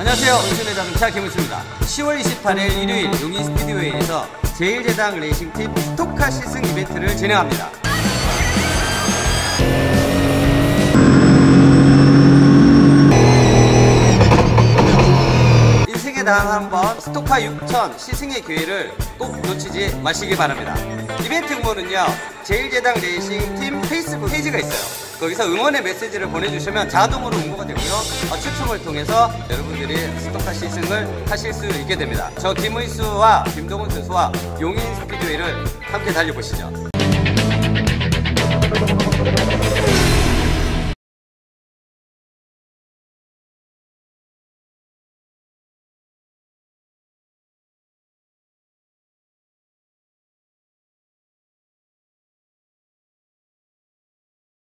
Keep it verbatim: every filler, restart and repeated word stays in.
안녕하세요. 은신의 자동차 김은수입니다. 시월 이십팔일 일요일 용인 스피드웨이에서 제일제당 레이싱팀 스토카 시승 이벤트를 진행합니다. 인생에 단 한 번 스토카 육천 시승의 기회를 꼭 놓치지 마시기 바랍니다. 이벤트 응모는요, 제일제당 레이싱팀 페이스북 페이지가 있어요. 거기서 응원의 메시지를 보내주시면 자동으로 응모가 되고요. 어, 추첨을 통해서 여러분들이 스토카 시승을 하실 수 있게 됩니다. 저 김의수와 김동훈 선수와 용인 스피드웨이를 함께 달려보시죠.